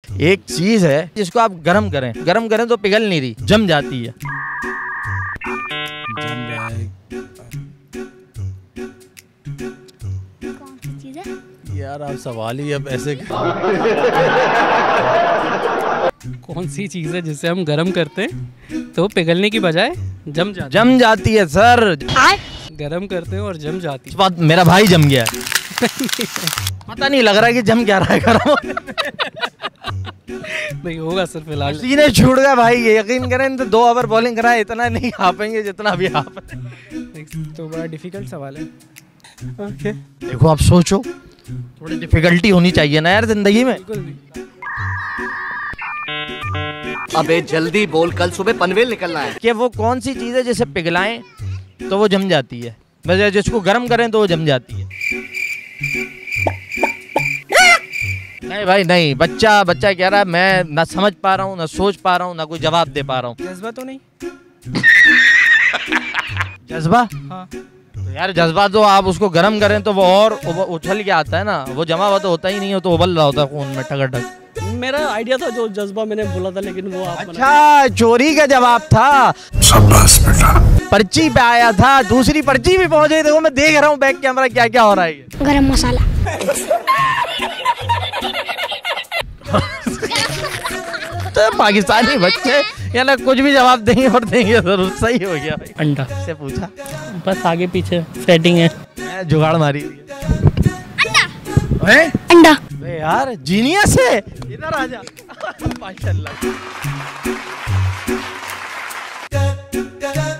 एक चीज है जिसको आप गरम करें तो पिघल नहीं रही, जम जाती है। जम जाए। कौन सी चीज है यार आप सवाल ही अब ऐसे कौन सी चीज़ है जिसे हम गर्म करते हैं तो पिघलने की बजाय जम जाती है सर। गर्म करते हैं और जम जाती इस बात मेरा भाई जम गया है। पता नहीं लग रहा है कि जम क्या रहा है गरम होने में। नहीं होगा सर फिलहाल। सीने छूट गया भाई, ये यकीन करें तो 2 ओवर बॉलिंग कराए इतना नहीं खा पाएंगे जितना भी आप। तो बड़ा डिफिकल्ट सवाल है। ओके देखो आप सोचो, थोड़ी डिफिकल्टी होनी चाहिए ना यार जिंदगी में। अबे जल्दी बोल, कल सुबह पनवेल निकलना है। कि वो कौन सी चीज है जिसे पिघलाएं तो वो जम जाती है, वैसे जिसको गर्म करें तो वो जम जाती है। नहीं भाई नहीं, बच्चा कह रहा है, मैं ना समझ पा रहा हूँ, ना सोच पा रहा हूँ, ना कोई जवाब दे पा रहा हूँ। जज्बा तो नहीं? जज्बा? हाँ। तो यार जज्बा तो आप उसको गर्म करें तो वो और उछल के आता है ना, वो जमा हुआ तो होता ही नहीं है, तो उबल रहा होता है खून में ठगक। मेरा आइडिया था जो जज्बा मैंने बोला था, लेकिन वो आप अच्छा चोरी का जवाब था। शाबाश बेटा। पर्ची पे आया था, दूसरी पर्ची भी पहुंच गई। देखो मैं देख रहा हूँ बैक कैमरा क्या क्या हो रहा है। गरम मसाला। तो पाकिस्तानी बच्चे या ना कुछ भी जवाब देंगे और देंगे जरूर। सही हो गया भाई। अंडा से पूछा, बस आगे पीछे सेटिंग है। मैं जुगाड़ मारी। अंडा। अबे यार जीनियस है, इधर आ जा। माशाल्लाह।